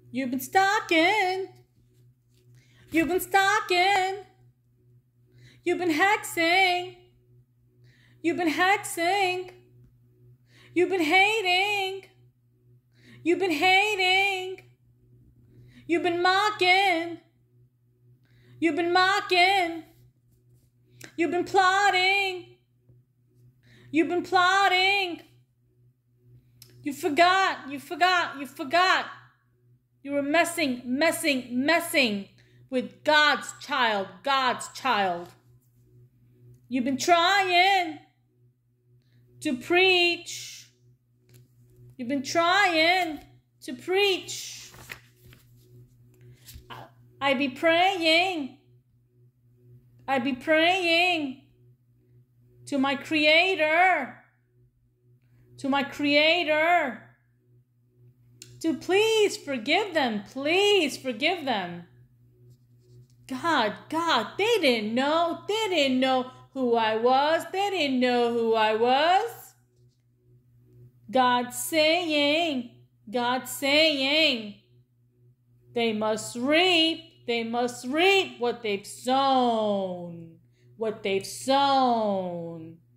You've been stalking. You've been stalking. You've been hexing. You've been hexing. You've been hating. You've been hating. You've been mocking. You've been mocking. You've been plotting. You've been plotting. You forgot. You forgot. You forgot. You were messing with God's child. God's child. You've been trying to preach. You've been trying to preach. I be praying. I be praying to my Creator. To my Creator. To please forgive them. Please forgive them. God, they didn't know. They didn't know who I was. They didn't know who I was. God saying, they must reap what they've sown. What they've sown.